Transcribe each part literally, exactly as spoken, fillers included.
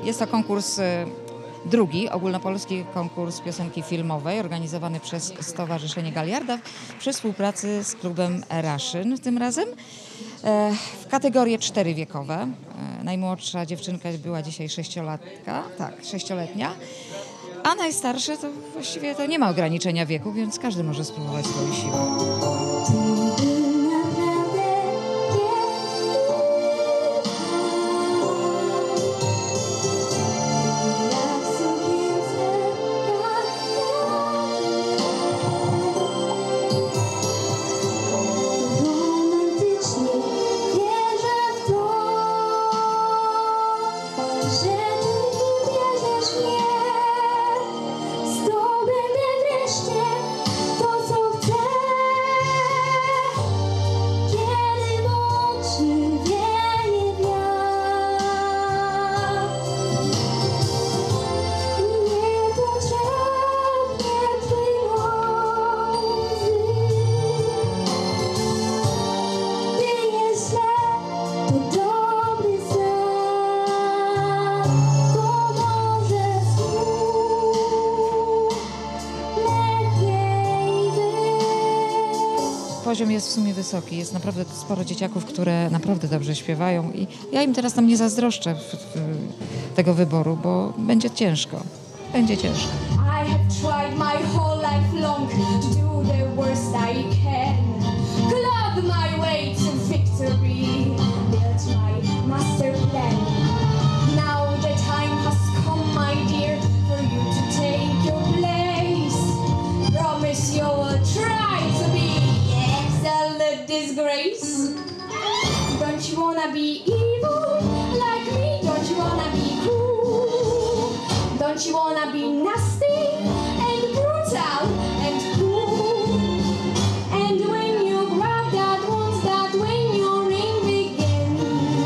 Jest to konkurs y, drugi, ogólnopolski konkurs piosenki filmowej organizowany przez Stowarzyszenie Galiarda przy współpracy z klubem Raszyn tym razem. E, w kategorie cztery wiekowe. E, najmłodsza dziewczynka była dzisiaj sześciolatka, tak, sześcioletnia. A najstarsze to właściwie to nie ma ograniczenia wieku, więc każdy może spróbować swojej siły. Poziom jest w sumie wysoki, jest naprawdę sporo dzieciaków, które naprawdę dobrze śpiewają i ja im teraz tam nie zazdroszczę w, w, tego wyboru, bo będzie ciężko, będzie ciężko. I have tried my whole life long to do the worst I can. Clawed my way to victory, built my master plan. Now the time has come, my dear, for you to take your place. Promise you will try to be excellent disgrace. Don't you wanna be evil like me? Don't you wanna be cool? Don't you wanna be nasty and brutal and cool? And when you grab that once, that when your reign begins,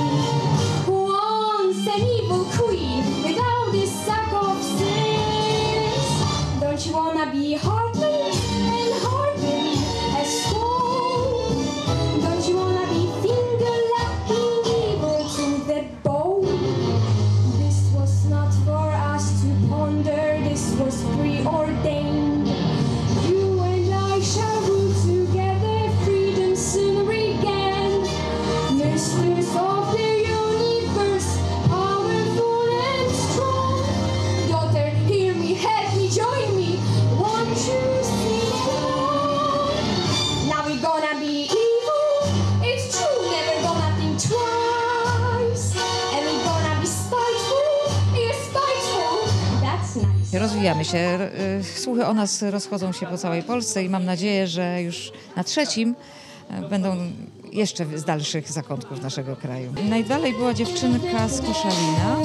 once an evil queen without this sack of sins. Don't you wanna be heartless and hardened as stone? Don't you wanna be finger-lacking evil to the bone? This was not for us to ponder, this was preordained. You and I shall rule together, freedom soon regain. Masters of the universe, powerful and strong. Daughter, hear me, help me, join me. Won't you sing along? Now we're gonna be evil, it's true, never gonna think twice. And we're gonna be spiteful, yes, spiteful, that's nice. Rozwijamy się, y, słuchy o nas rozchodzą się po całej Polsce i mam nadzieję, że już na trzecim y, będą jeszcze z dalszych zakątków naszego kraju. Najdalej była dziewczynka z Koszalina.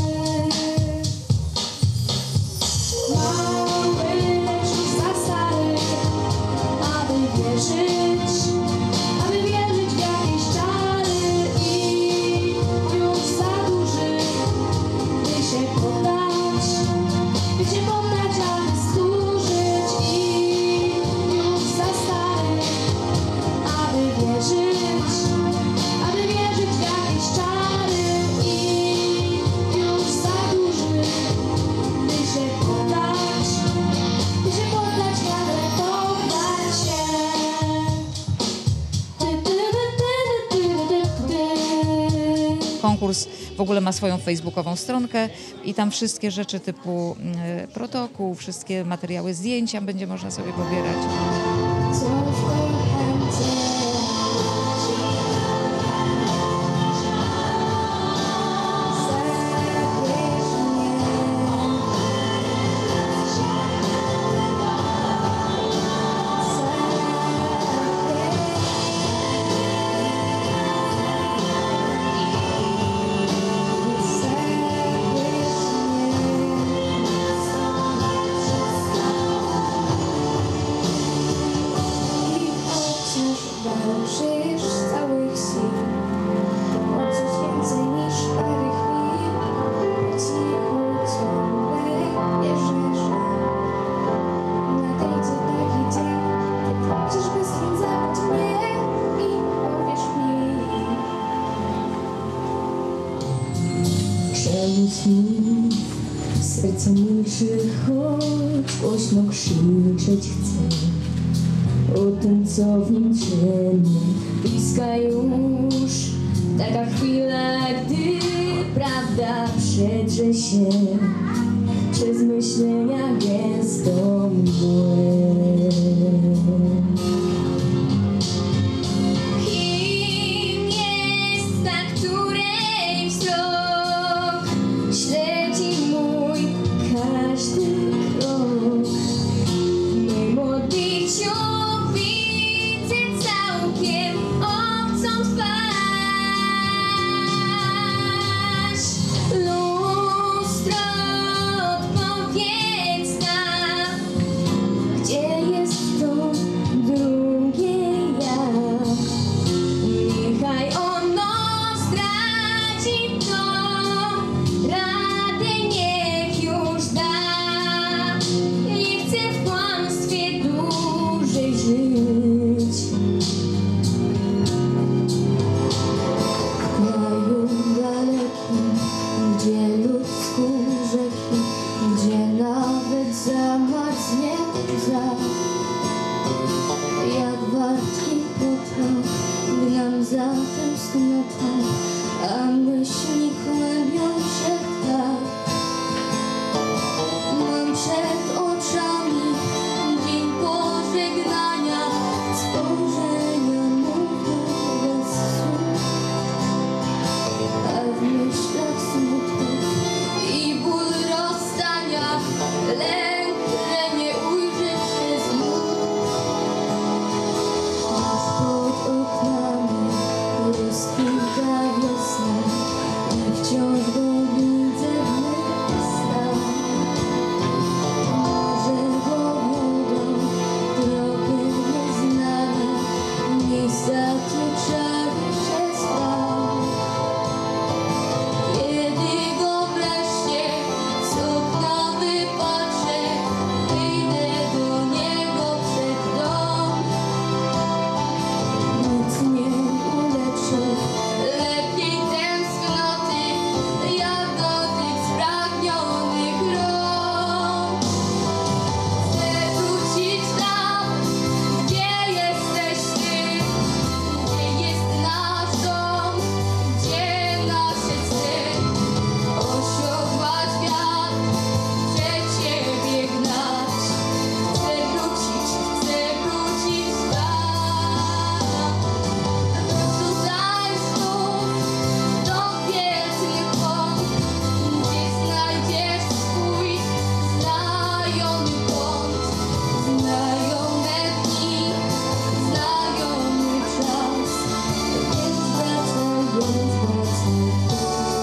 Mamy zasady, aby wierzyć, aby wierzyć w jakieś czary i już za duży, by się poddać, by się poddać, aby służyć i już za stary, aby wierzyć, aby wierzyć w jakieś czary i już za duży, by się poddać, by się poddać, ale poddać się. Ty, ty, ty, ty, ty, ty, ty. Konkurs w ogóle ma swoją facebookową stronkę i tam wszystkie rzeczy typu y, protokół, wszystkie materiały, zdjęcia będzie można sobie pobierać. Co w kochance. Choć głośno krzyczeć chcę o tym, co w nim ciemnie. Bliska już taka chwila, gdy prawda przedrze się przez myślenia gęstą mgłę. Kim jest ta, której wzrok śledzi mój każdy krok? W moim odbiciu widzę całkiem obcą twarz. Lustro, odpowiedz nam, gdzie jest to drugie ja? Niechaj ono zdradzi to, radę niech już da. Nie chcę w kłamstwie dłużej żyć. W kraju dalekim, gdzie ludzku rzeki, gdzie nawet zamarznie łza, jak wartki potok gnam za tęsknotą, a myśli kłębią się tak. Mam przed oczami dzień pożegnania, spojrzenia mówne bez słów, a w myślach smutek i ból rozstania, lęk, że nie ujrzę się znów. Aż pod oknami rozkwita wiosna i wciąż go widzę w mych snach. Może go wodą drogę nieznane, miejsca tu czary się spał. Kiedy go wreszcie z okna wypatrzę, wyjdę do niego przed dom. Nic nie uleczy lepiej tęsknoty, jak dotyk spragnionych rąk. Chcę wrócić tam, gdzie jesteś ty, gdzie jest nasz dom, gdzie nasze sny. Osiodłać wiatr, chcę ciebie gnać. Chcę wrócić, chcę wrócić tam. Tutaj znów do pięknych kąt, gdzie znajdziesz swój znajomy kąt. Znajome dni, znajomy czas, więc wracaj, więc wracaj tu.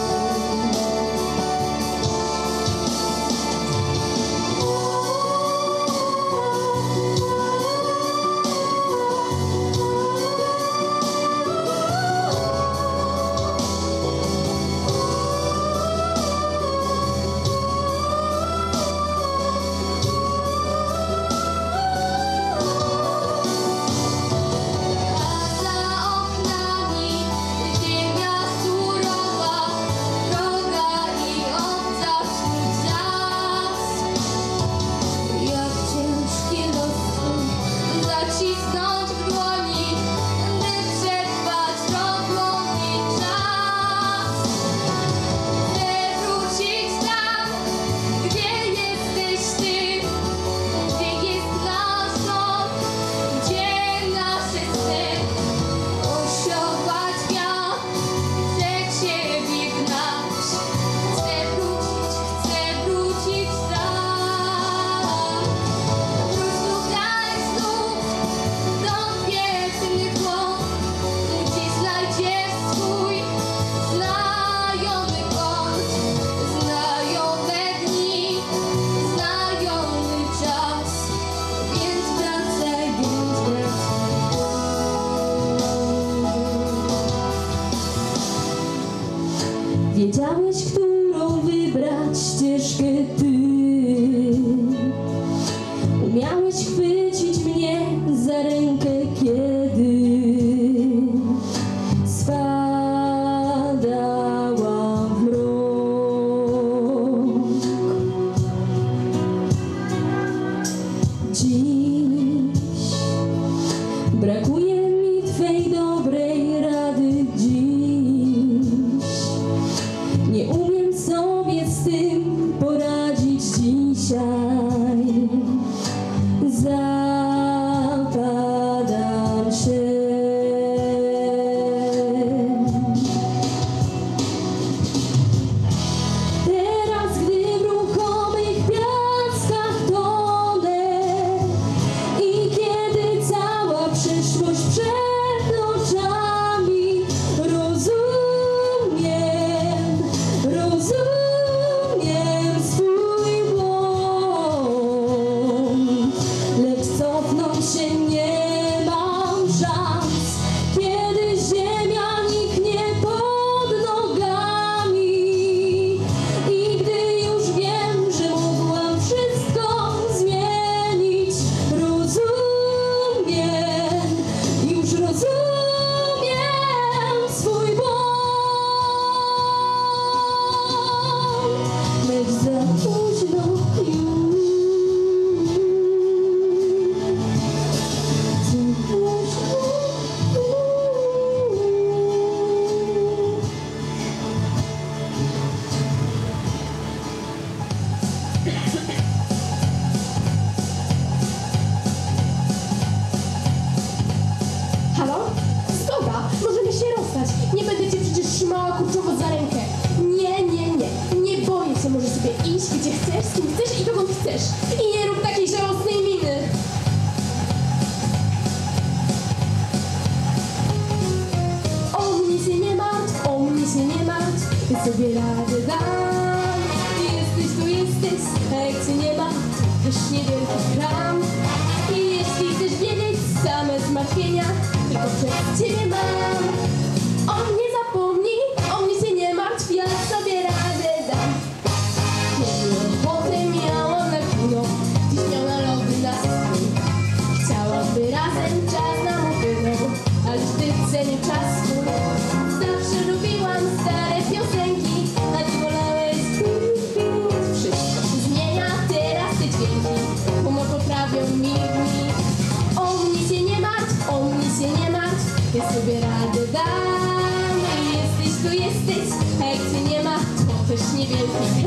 A za oknami ziemia surowa, droga i obca wśród las. Jak ciężki los zacisnąć w dłoni, by przetrwać rozłąki czas. Chcę wrócić tam, gdzie jesteś ty, gdzie jest nasz dom, gdzie nasze sny. Osiodłać wiatr, chcę ciebie gnać. Chcę wrócić, chcę wrócić tam. Wróć tutaj znów do pięknych kąt, gdzie znajdziesz swój znajomy kąt. Znajome dni, znajomy czas, więc wracaj, więc wracaj tu. Wiedziałeś, którą wybrać ścieżkę ty. Umiałeś chwycić mnie za rękę, kiedy spadałam w mrok. dziś. Brakuje mi Twej dobrej rady dziś. Nie umiem sobie z tym poradzić dzisiaj. Zapadam się. Teraz, gdy w ruchomych piaskach tonę i kiedy cała przyszłość przed oczami, rozumiem, rozumiem swój błąd, lecz cofnąć się nie mam szans, kiedy ziemia niknie pod nogami i gdy już wiem, że mogłam wszystko zmienić. Rozumiem, już rozumiem swój błąd, lecz za późno już. Za późno Halo? Zgoda, możemy się rozstać. Nie będę cię przecież trzymała kurczowo za rękę. Nie, nie, nie. Nie boję się, możesz sobie iść gdzie chcesz, z kim chcesz i dokąd chcesz. I nie rób takiej żałosnej miny. O mnie się nie martw, o mnie się nie martw. Ja sobie radę dam. Ty jesteś, tu jesteś, a jak cię nie ma, to też niewielki kram. I jeśli chcesz wiedzieć same zmartwienia, tylko przez ciebie mam. O mnie zapomnij, o mnie się nie martw, ja sobie radę dam. Kiedy ochotę miałam na kino, dziś miał na lody na stół. Chciałam by razem czas nam upłynął, ale wstyd cenię czas swój. Zawsze lubiłam stare piosenki, a ty wolałeś pić. Wszystko się zmienia, teraz te dźwięki humor poprawią mi dni. O mnie się nie martw, o mnie się nie martw, ja sobie radę dam. I jesteś, tu jesteś, a jak cię nie ma, to też niewielki